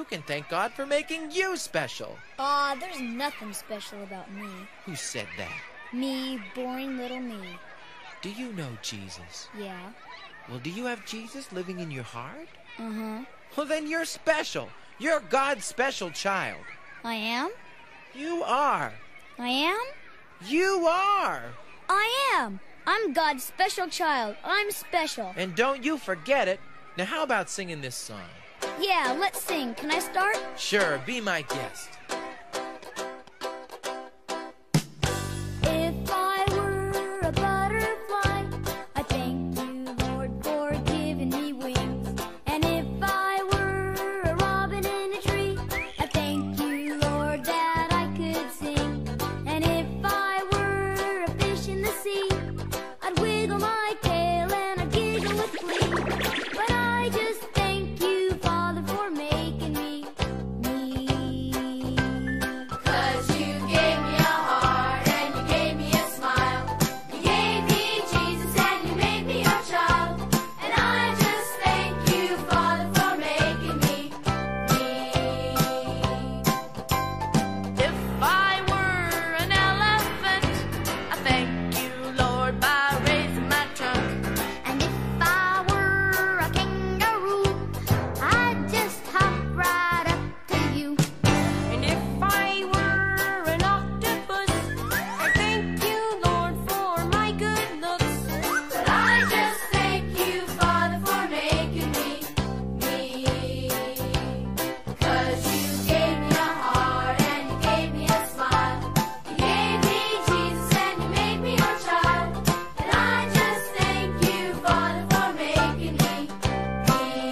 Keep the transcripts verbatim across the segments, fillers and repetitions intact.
you can thank God for making you special. Aw, there's nothing special about me. Who said that? Me, boring little me. Do you know Jesus? Yeah. Well, do you have Jesus living in your heart? Uh-huh. Well, then you're special. You're God's special child. I am? You are. I am? You are. I am. I'm God's special child. I'm special. And don't you forget it. Now, how about singing this song? Yeah, let's sing. Can I start? Sure, be my guest. If I were a butterfly, I thank you, Lord, for giving me wings. And if I were a robin in a tree, I thank you, Lord, that I could sing. And if I were a fish in the sea, I'd wiggle my tail and I'd giggle with glee. But I just thank you, Father, for making me, me. 'Cause you gave me a heart and you gave me a smile. You gave me Jesus and you made me your child. And I just thank you, Father, for making me, me. If I were an elephant, I thank you, Lord, by raising my trunk. And if I were a kangaroo, I'd just hop right up to you. And if I were an octopus, I thank you, Lord, for my good looks. But I just thank you, Father, for making me, me. 'Cause you gave me a heart and you gave me a smile. You gave me Jesus and you made me your child. And I just thank you, Father, for making me, me.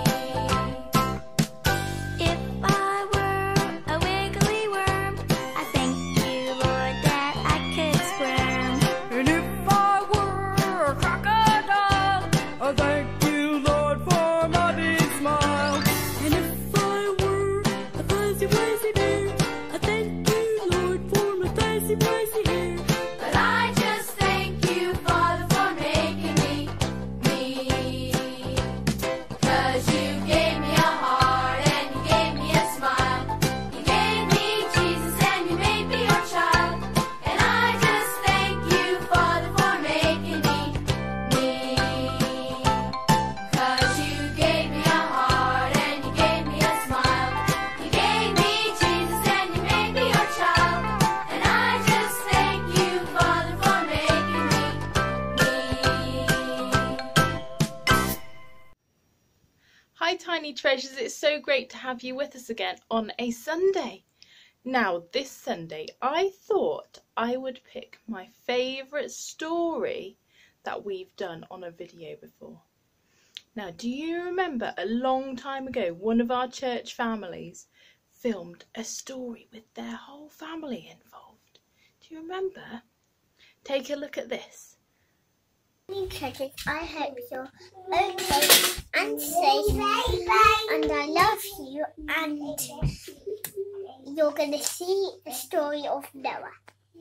If I were a wiggly worm, I thank you, Lord, that I could squirm. And if I were a crocodile, I thank you, Lord, for my big smile. And if I were a fuzzy wuzzy bear, I thank you, Lord, for my fuzzy wuzzy hair. But I just thank you, Father, for making me, me. 'Cause you gave me a heart and you gave me a smile. You gave me Jesus and you made me your child. And I just thank you, Father, for making me, me. 'Cause you gave me a heart and you gave me a smile. You gave me Jesus and you made me your child. And I just thank you, Father, for making me, me. Hi Tiny Treasures, it's so great to have you with us again on a Sunday. Now this Sunday I thought I would pick my favourite story that we've done on a video before. Now do you remember a long time ago one of our church families filmed a story with their whole family involved? Do you remember? Take a look at this. Treasures, I hope you're okay and safe, and I love you, and you're going to see the story of Noah.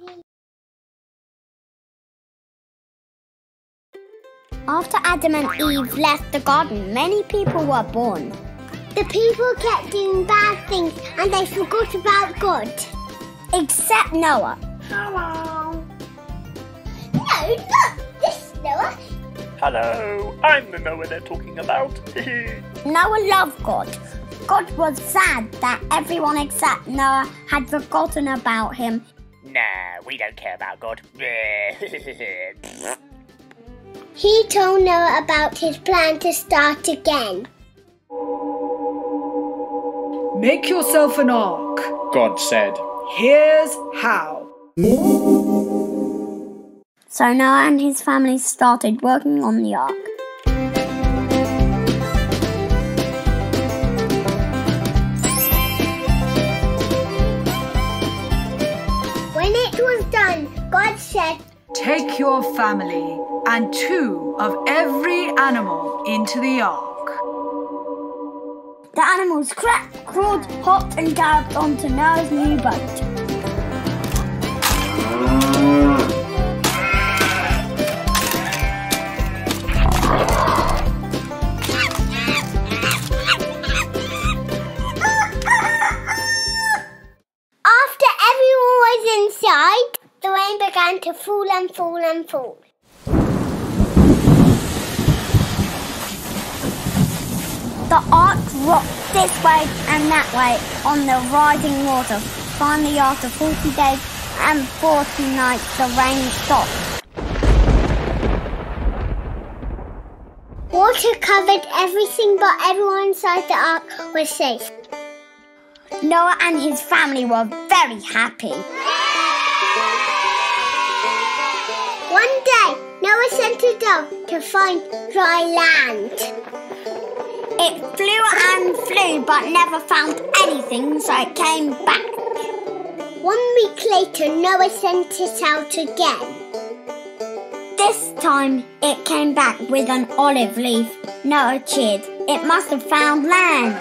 After Adam and Eve left the garden, many people were born. The people kept doing bad things and they forgot about God. Except Noah. Hello. No, look, this is Noah. Hello, I'm the Noah they're talking about. Noah loved God. God was sad that everyone except Noah had forgotten about him. Nah, we don't care about God. He told Noah about his plan to start again. Make yourself an ark, God said. Here's how. So Noah and his family started working on the ark. When it was done, God said, Take your family and two of every animal into the ark. the animals crept, crawled, hopped and galloped onto Noah's new boat. began to fall and fall and fall. The ark rocked this way and that way on the rising water. Finally, after forty days and forty nights, the rain stopped. Water covered everything, but everyone inside the ark was safe. Noah and his family were very happy. One day, Noah sent a dove to find dry land. It flew and flew, but never found anything, so it came back. One week later, Noah sent it out again. This time, it came back with an olive leaf. Noah cheered. It must have found land.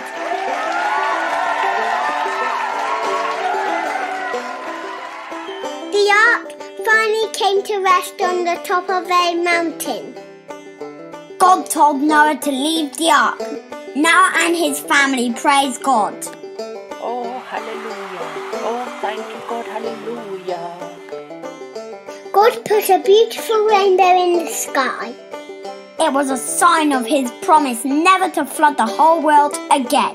The ark finally came to rest on the top of a mountain. God told Noah to leave the ark. Noah and his family praised God. Oh, hallelujah. Oh, thank you, God, hallelujah. God put a beautiful rainbow in the sky. It was a sign of his promise never to flood the whole world again.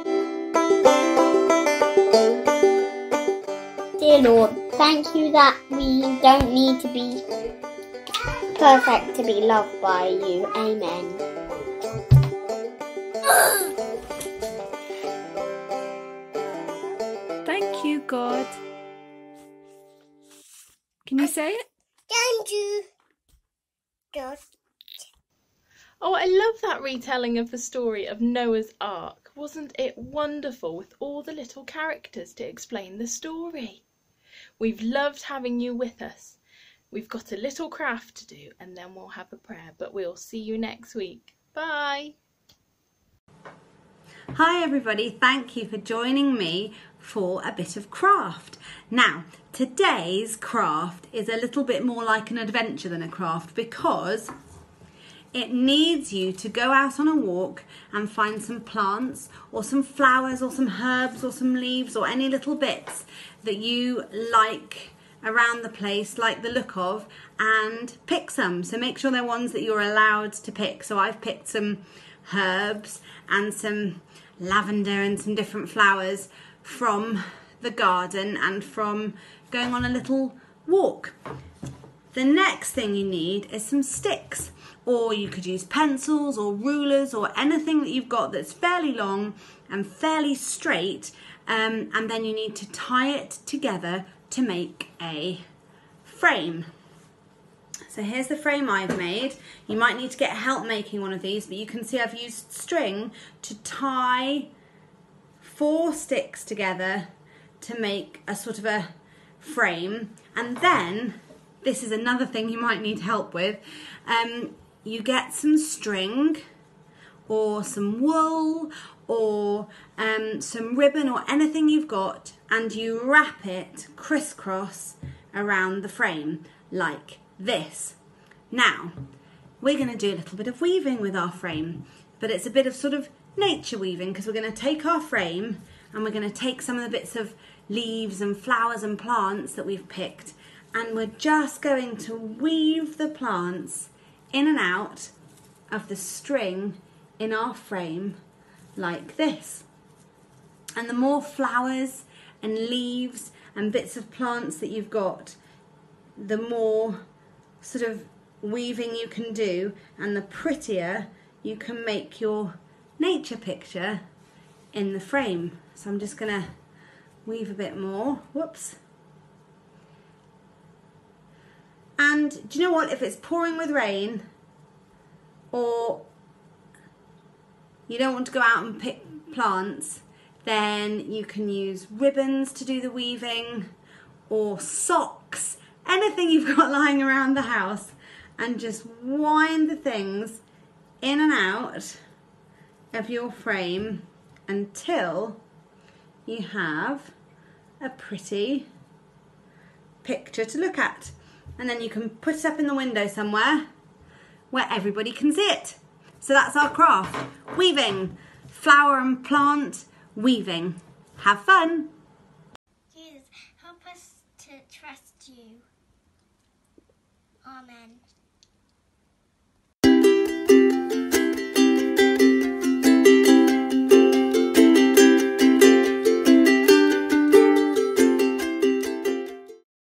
Dear Lord, thank you that we don't need to be perfect to be loved by you. Amen. Thank you, God. Can you say it? Thank you, God. Oh, I love that retelling of the story of Noah's Ark. Wasn't it wonderful with all the little characters to explain the story? We've loved having you with us. We've got a little craft to do and then we'll have a prayer, but we'll see you next week. Bye. Hi everybody, thank you for joining me for a bit of craft. Now, today's craft is a little bit more like an adventure than a craft because it needs you to go out on a walk and find some plants or some flowers or some herbs or some leaves or any little bits that you like around the place, like the look of, and pick some. So make sure they're ones that you're allowed to pick. So I've picked some herbs and some lavender and some different flowers from the garden and from going on a little walk. The next thing you need is some sticks, or you could use pencils or rulers or anything that you've got that's fairly long and fairly straight, um, and then you need to tie it together to make a frame. So here's the frame I've made. You might need to get help making one of these, but you can see I've used string to tie four sticks together to make a sort of a frame. And then, this is another thing you might need help with, um, you get some string or some wool or um, some ribbon or anything you've got, and you wrap it crisscross around the frame like this. Now, we're going to do a little bit of weaving with our frame, but it's a bit of sort of nature weaving because we're going to take our frame and we're going to take some of the bits of leaves and flowers and plants that we've picked, and we're just going to weave the plants in and out of the string in our frame like this. And the more flowers and leaves and bits of plants that you've got, the more sort of weaving you can do and the prettier you can make your nature picture in the frame. So I'm just gonna weave a bit more. Whoops. And do you know what, if it's pouring with rain or you don't want to go out and pick plants, then you can use ribbons to do the weaving or socks, anything you've got lying around the house, and just wind the things in and out of your frame until you have a pretty picture to look at. And then you can put it up in the window somewhere where everybody can see it. So that's our craft. Weaving. Flower and plant weaving. Have fun. Jesus, help us to trust you. Amen.